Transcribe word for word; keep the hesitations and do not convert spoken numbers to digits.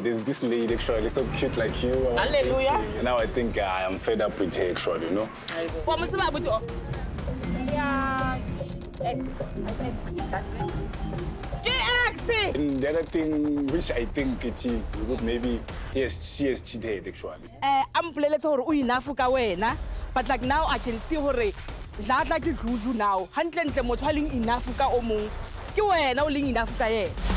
there's this lady actually so cute like you. Hallelujah. And now I think uh, I am fed up with her actually, you know. What am I with you? Yeah, X. And the other thing which I think it is maybe yes, she has cheated actually. Uh, I'm playing enough wena, but like now I can see her that like you now. Handle the motoring enough ka omong. Ki wena o leng enough ka ye.